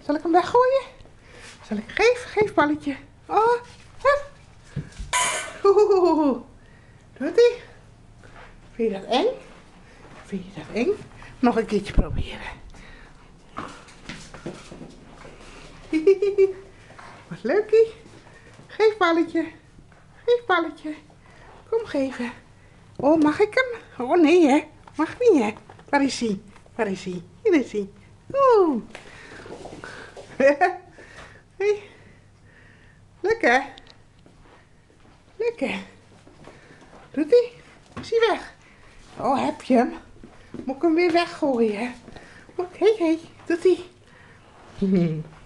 Zal ik hem weggooien? Zal ik geef balletje. Oh, hup. Oeh. Doet hij? Vind je dat eng? Vind je dat eng? Nog een keertje proberen. Wat leukie. Geef balletje. Geef balletje. Kom geven. Oh, mag ik hem? Oh nee hè. Mag niet hè. Waar is hij? Waar is hij? Hier is hij. Oeh. Hey. Lekker. Lekker. Doet hij? Is hij weg? Oh, heb je hem? Moet ik hem weer weggooien? Hé. Doet hij?